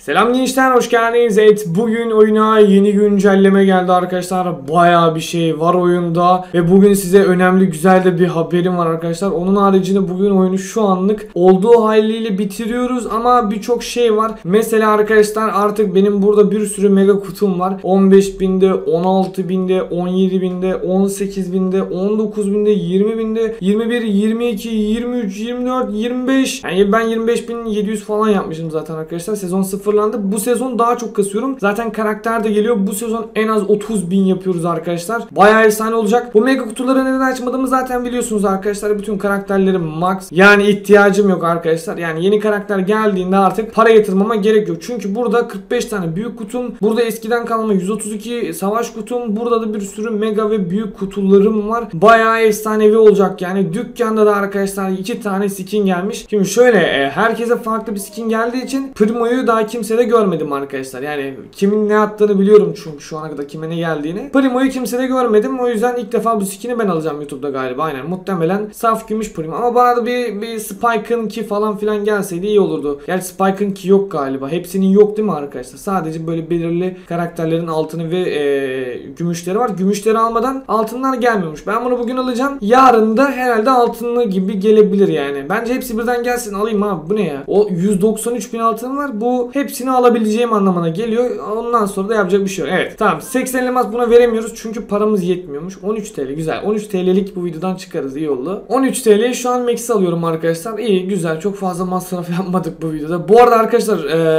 Selam gençler, hoş geldiniz. Evet, bugün oyuna yeni güncelleme geldi arkadaşlar. Bayağı bir şey var oyunda ve bugün size önemli, güzel de bir haberim var arkadaşlar. Onun haricinde bugün oyunu şu anlık olduğu haliyle bitiriyoruz ama birçok şey var. Mesela arkadaşlar artık benim burada bir sürü mega kutum var. 15.000'de, 16.000'de, 17.000'de, 18.000'de, 19.000'de, 20.000'de, 21, 22, 23, 24, 25. Yani ben 25.700 falan yapmışım zaten arkadaşlar. Sezon 0 bu sezon daha çok kasıyorum. Zaten karakter de geliyor. Bu sezon en az 30.000 yapıyoruz arkadaşlar. Bayağı efsane olacak. Bu mega kutuları neden açmadığımı zaten biliyorsunuz arkadaşlar. Bütün karakterlerim max. Yani ihtiyacım yok arkadaşlar. Yani yeni karakter geldiğinde artık para yatırmama gerek yok. Çünkü burada 45 tane büyük kutum. Burada eskiden kalma 132 savaş kutum. Burada da bir sürü mega ve büyük kutularım var. Bayağı efsanevi olacak yani. Dükkanda da arkadaşlar 2 tane skin gelmiş. Şimdi şöyle herkese farklı bir skin geldiği için Primo'yu daha kimse de görmedim arkadaşlar. Yani kimin ne attığını biliyorum çünkü şu ana kadar kime ne geldiğini. Primo'yu kimse de görmedim. O yüzden ilk defa bu skin'i ben alacağım YouTube'da galiba. Aynen. Muhtemelen saf gümüş Primo. Ama bana da bir Spike'ın ki falan filan gelseydi iyi olurdu. Gerçi Spike'ın ki yok galiba. Hepsinin yok değil mi arkadaşlar? Sadece böyle belirli karakterlerin altını ve gümüşleri var. Gümüşleri almadan altınlar gelmiyormuş. Ben bunu bugün alacağım. Yarın da herhalde altınlı gibi gelebilir yani. Bence hepsi birden gelsin. Alayım abi. Bu ne ya? O 193.000 altın var. Bu hepsini alabileceğim anlamına geliyor. Ondan sonra da yapacak bir şey yok. Evet. Tamam. 80 elmas buna veremiyoruz. Çünkü paramız yetmiyormuş. 13 TL. Güzel. 13 TL'lik bu videodan çıkarız. İyi oldu. 13 TL şu an Max'i alıyorum arkadaşlar. İyi. Güzel. Çok fazla masraf yapmadık bu videoda. Bu arada arkadaşlar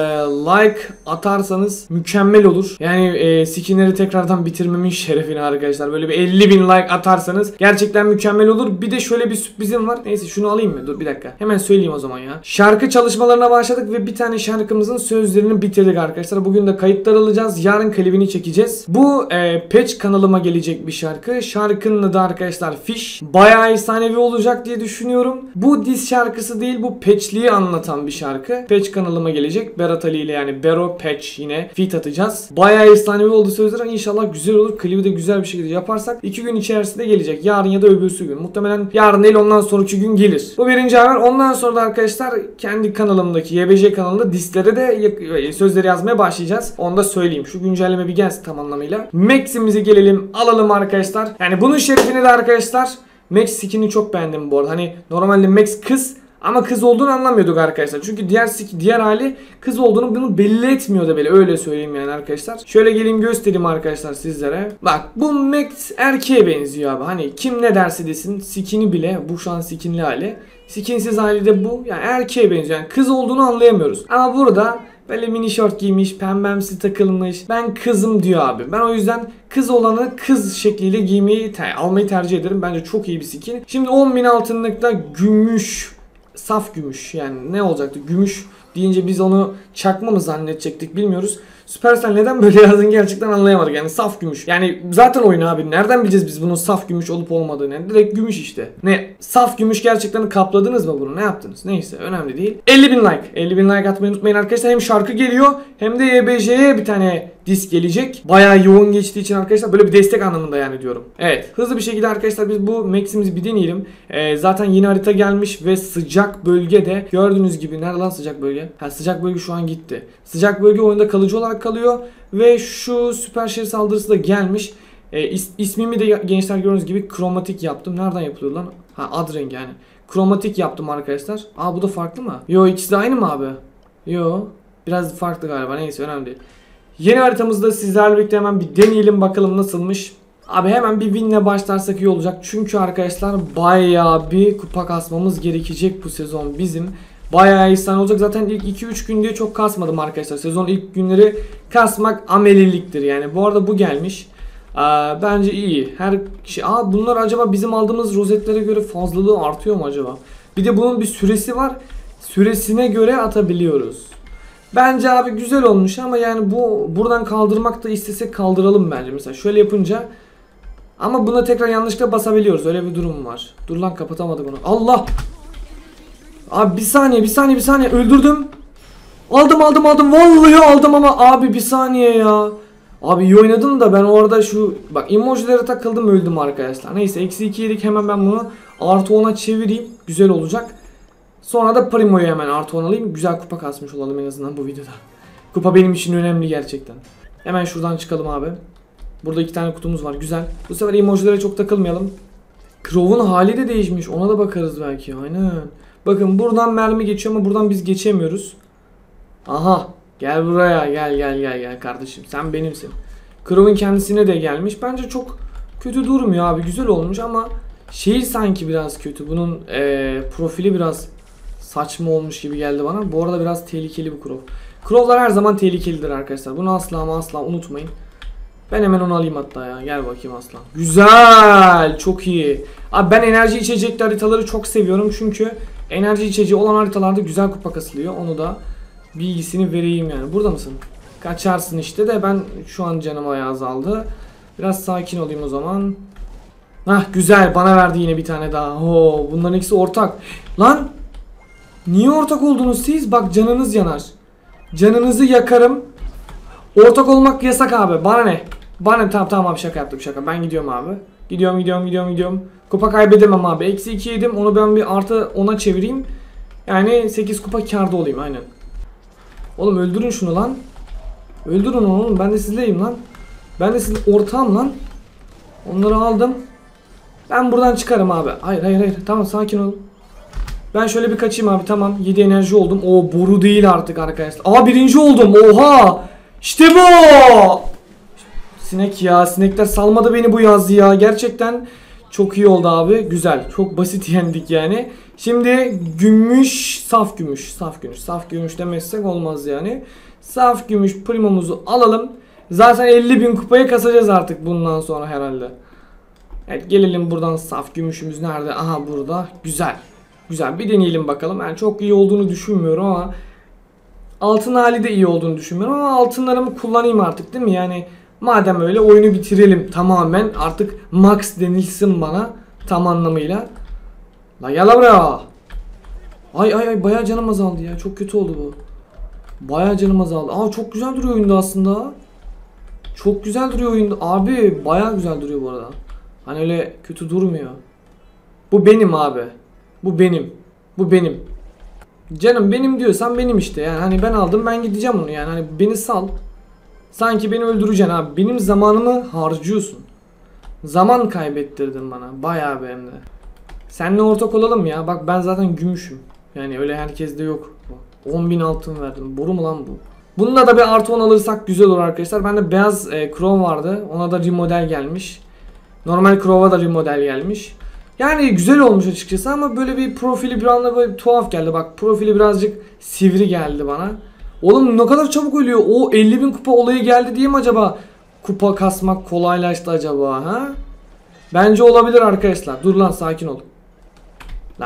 like atarsanız mükemmel olur. Yani skinleri tekrardan bitirmemin şerefine arkadaşlar. Böyle bir 50.000 like atarsanız gerçekten mükemmel olur. Bir de şöyle bir sürprizim var. Neyse şunu alayım mı? Dur bir dakika. Hemen söyleyeyim o zaman ya. Şarkı çalışmalarına başladık ve bir tane şarkımızın sözlerini bitirdik arkadaşlar. Bugün de kayıtlar alacağız. Yarın klibini çekeceğiz. Bu patch kanalıma gelecek bir şarkı. Şarkının adı arkadaşlar Fish. Bayağı efsanevi olacak diye düşünüyorum. Bu diss şarkısı değil, bu patchliği anlatan bir şarkı. Patch kanalıma gelecek. Berat Ali ile yani Bero Patch yine feat atacağız. Bayağı efsanevi oldu sözler. İnşallah güzel olur. Klibi de güzel bir şekilde yaparsak 2 gün içerisinde gelecek. Yarın ya da öbürsü gün. Muhtemelen yarın değil, ondan sonraki gün gelir. Bu birinci haber. Ondan sonra da arkadaşlar kendi kanalımdaki YBJ kanalında disslere de sözleri yazmaya başlayacağız. Onu da söyleyeyim. Şu güncelleme bir gelsin tam anlamıyla. Max'imizi gelelim alalım arkadaşlar. Yani bunun şerefine de arkadaşlar Max skin'i çok beğendim bu arada. Hani normalde Max kız ama kız olduğunu anlamıyorduk arkadaşlar. Çünkü diğer hali kız olduğunu bunu belli etmiyordu böyle. Öyle söyleyeyim yani arkadaşlar. Şöyle geleyim göstereyim arkadaşlar sizlere. Bak bu Max erkeğe benziyor abi. Hani kim ne derse desin skin'i bile, bu şu an skinli hali. Skinsiz hali de bu. Yani erkeğe benziyor. Yani kız olduğunu anlayamıyoruz. Ama burada böyle mini short giymiş, pembemsi takılmış. Ben kızım diyor abi. Ben o yüzden kız olanı kız şekliyle giymeyi, almayı tercih ederim. Bence çok iyi bir skin. Şimdi 10.000 altınlıkta gümüş, saf gümüş, yani ne olacaktı? Gümüş deyince biz onu çakma mı zannedecektik bilmiyoruz. Supercell neden böyle yazdın gerçekten anlayamadık. Yani saf gümüş. Yani zaten oyun abi. Nereden bileceğiz biz bunun saf gümüş olup olmadığını? Yani direkt gümüş işte. Ne? Saf gümüş gerçekten kapladınız mı bunu? Ne yaptınız? Neyse önemli değil. 50.000 like. 50.000 like atmayı unutmayın arkadaşlar. Hem şarkı geliyor hem de YBJ'ye bir tane disk gelecek. Bayağı yoğun geçtiği için arkadaşlar böyle bir destek anlamında yani diyorum. Evet. Hızlı bir şekilde arkadaşlar biz bu Max'imizi bir deneyelim. Zaten yeni harita gelmiş ve sıcak bölgede gördüğünüz gibi. Nerede lan sıcak bölge? Ha, sıcak bölge şu an gitti. Sıcak bölge oyunda kalıcı olarak kalıyor ve şu süper şehir saldırısı da gelmiş. İsmimi de gençler gördüğünüz gibi kromatik yaptım. Nereden yapılıyor lan? Ha, ad rengi yani. Kromatik yaptım arkadaşlar. Aa, bu da farklı mı? Yo, ikisi de aynı mı abi? Yo, biraz farklı galiba. Neyse önemli değil. Yeni haritamızda sizlerle birlikte hemen bir deneyelim bakalım nasılmış. Abi hemen bir winle başlarsak iyi olacak. Çünkü arkadaşlar bayağı bir kupa kasmamız gerekecek bu sezon bizim. Bayağı efsane olacak. Zaten ilk 2-3 gün diye çok kasmadım arkadaşlar. Sezon ilk günleri kasmak ameliliktir yani. Bu arada bu gelmiş. Bence iyi. Her şey. Bunlar acaba bizim aldığımız rozetlere göre fazlalığı artıyor mu acaba? Bir de bunun bir süresi var. Süresine göre atabiliyoruz. Bence abi güzel olmuş ama yani buradan kaldırmak da istesek kaldıralım bence. Mesela şöyle yapınca, ama buna tekrar yanlışlıkla basabiliyoruz. Öyle bir durum var. Dur lan, kapatamadık onu. Allah! Abi bir saniye öldürdüm. Aldım. Vallahi aldım ama abi bir saniye ya. Abi iyi oynadım da ben orada bak emojilere takıldım, öldüm arkadaşlar. Neyse eksi 2 yedik, hemen ben bunu artı 10'a çevireyim. Güzel olacak. Sonra da Primo'yu hemen artı 10 alayım. Güzel kupa kasmış olalım en azından bu videoda. Kupa benim için önemli gerçekten. Hemen şuradan çıkalım abi. Burada 2 tane kutumuz var. Güzel. Bu sefer emojilere çok takılmayalım. Crow'un hali de değişmiş. Ona da bakarız belki. Aynen. Bakın buradan mermi geçiyor ama buradan biz geçemiyoruz. Aha. Gel buraya. Gel kardeşim. Sen benimsin. Crow'un kendisine de gelmiş. Bence çok kötü durmuyor abi. Güzel olmuş ama şey sanki biraz kötü. Bunun profili biraz saçma olmuş gibi geldi bana. Bu arada biraz tehlikeli bu Crow. Crow'lar her zaman tehlikelidir arkadaşlar. Bunu asla ama asla unutmayın. Ben hemen onu alayım hatta ya. Gel bakayım aslan. Güzel. Çok iyi. Abi ben enerji içecekli haritaları çok seviyorum. Çünkü enerji içeceği olan haritalarda güzel kupa kasılıyor. Onu da bilgisini vereyim yani. Burada mısın? Kaçarsın işte de ben şu an canım ayağı azaldı. Biraz sakin olayım o zaman. Hah güzel. Bana verdi yine bir tane daha. Oo, bunların ikisi ortak. Lan. Niye ortak oldunuz siz? Bak canınız yanar. Canınızı yakarım. Ortak olmak yasak abi. Bana ne? Bana tamam abi şaka yaptım şaka. Ben gidiyorum abi. Gidiyorum. Kupa kaybedemem abi. Eksi 2 yedim. Onu ben bir artı 10'a çevireyim. Yani 8 kupa kârda olayım aynen. Oğlum öldürün şunu lan. Öldürün onu oğlum. Ben de sizleyim lan. Ben de sizin ortağım lan. Onları aldım. Ben buradan çıkarım abi. Hayır. Tamam sakin ol. Ben şöyle bir kaçayım abi tamam. 7 enerji oldum. O boru değil artık arkadaşlar. Aa birinci oldum. Oha. İşte bu. Sinek ya. Sinekler salmadı beni bu yaz ya. Gerçekten çok iyi oldu abi. Güzel. Çok basit yendik yani. Şimdi gümüş. Saf gümüş demezsek olmaz yani. Saf gümüş primomuzu alalım. Zaten 50.000 kupaya kasacağız artık bundan sonra herhalde. Evet gelelim buradan saf gümüşümüz nerede? Aha burada. Güzel. Bir deneyelim bakalım. Yani çok iyi olduğunu düşünmüyorum ama altın hali de iyi olduğunu düşünmüyorum ama altınlarımı kullanayım artık değil mi? Yani madem öyle oyunu bitirelim tamamen. Artık max denilsin bana tam anlamıyla. La gel buraya. Ay bayağı canım azaldı ya. Çok kötü oldu bu. Bayağı canım azaldı. Aa çok güzel duruyor oyunda aslında. Çok güzel duruyor oyunda. Abi bayağı güzel duruyor bu arada. Hani öyle kötü durmuyor. Bu benim abi. Bu benim. Canım benim diyorsan benim işte yani hani ben aldım ben gideceğim onu yani hani beni sal. Sanki beni öldüreceksin abi. Benim zamanımı harcıyorsun. Zaman kaybettirdin bana. Bayağı hem de. Seninle ortak olalım ya. Bak ben zaten gümüşüm. Yani öyle herkeste yok. 10.000 altın verdim. Boru mu lan bu? Bununla da bir artı 10 alırsak güzel olur arkadaşlar. Bende beyaz Chrome vardı. Ona da remodel gelmiş. Normal Chrome'a da remodel gelmiş. Yani güzel olmuş açıkçası ama böyle bir profili bir anda böyle tuhaf geldi. Bak profili birazcık sivri geldi bana. Oğlum ne kadar çabuk ölüyor. O 50.000 kupa olayı geldi diye mi acaba? Kupa kasmak kolaylaştı acaba ha? Bence olabilir arkadaşlar. Dur lan sakin ol. Lan.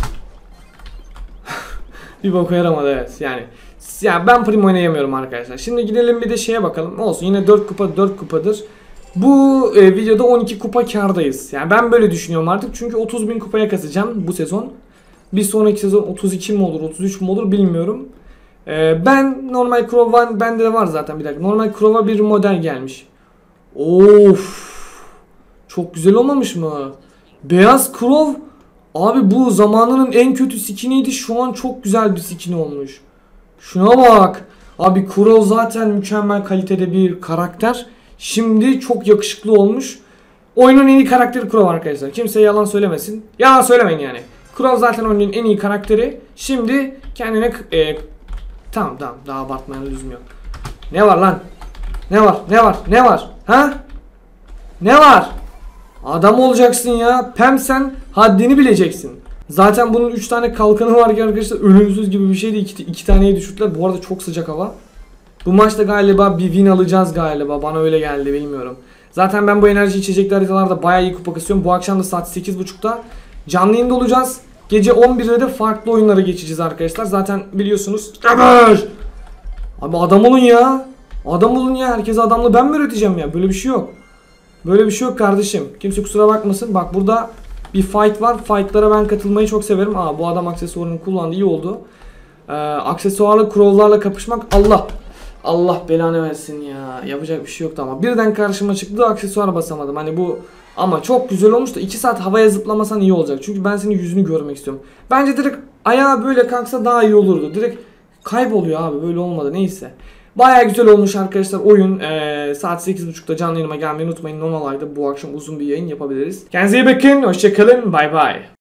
Bir boku yaramadı evet yani. Ya ben prim oynayamıyorum arkadaşlar. Şimdi gidelim bir de şeye bakalım. Olsun yine 4 kupadır. Bu videoda 12 kupa kârdayız. Yani ben böyle düşünüyorum artık. Çünkü 30.000 kupaya kasacağım bu sezon. Bir sonraki sezon 32 mi olur 33 mi olur bilmiyorum. Ben normal Crow'a bende de var zaten bir dakika. Normal Crow'a bir model gelmiş. Of. Çok güzel olmamış mı? Beyaz Crow. Abi bu zamanının en kötü skiniydi. Şu an çok güzel bir skin olmuş. Şuna bak. Abi Crow zaten mükemmel kalitede bir karakter. Şimdi çok yakışıklı olmuş. Oyunun en iyi karakteri Crow arkadaşlar. Kimse yalan söylemesin. Yalan söylemeyin yani. Crow zaten oyunun en iyi karakteri. Şimdi kendine tamam daha abartmaya lüzum yok. Ne var lan? Ne var? Ha? Ne var? Adam olacaksın ya. Pem sen haddini bileceksin. Zaten bunun 3 tane kalkanı var ki arkadaşlar ölümsüz gibi bir şeydi. 2 taneyi düşürdüler. Bu arada çok sıcak hava. Bu maçta galiba bir win alacağız galiba. Bana öyle geldi bilmiyorum. Zaten ben bu enerji içecekli haritalarda bayağı iyi kupa kasıyorum. Bu akşam da saat 8.30'da canlı yayında olacağız. Gece 11'de de farklı oyunlara geçeceğiz arkadaşlar. Zaten biliyorsunuz. Abi adam olun ya. Adam olun ya. Herkese adamlı ben mi üreteceğim ya? Böyle bir şey yok. Böyle bir şey yok kardeşim. Kimse kusura bakmasın. Bak burada bir fight var. Fight'lara ben katılmayı çok severim. Aa bu adam aksesuarını kullandı. İyi oldu. Aksesuarlı crow'larla kapışmak Allah belanı versin ya. Yapacak bir şey yoktu ama. Birden karşıma çıktı aksesuar basamadım. Hani bu ama çok güzel olmuş da 2 saat havaya zıplamasan iyi olacak. Çünkü ben senin yüzünü görmek istiyorum. Bence direkt ayağa böyle kalksa daha iyi olurdu. Direkt kayboluyor abi. Böyle olmadı. Neyse. Baya güzel olmuş arkadaşlar oyun. Saat 8.30'da canlı yayınıma gelmeyi unutmayın. Normalde bu akşam uzun bir yayın yapabiliriz. Kendinize iyi bakın. Hoşçakalın. Bay bay.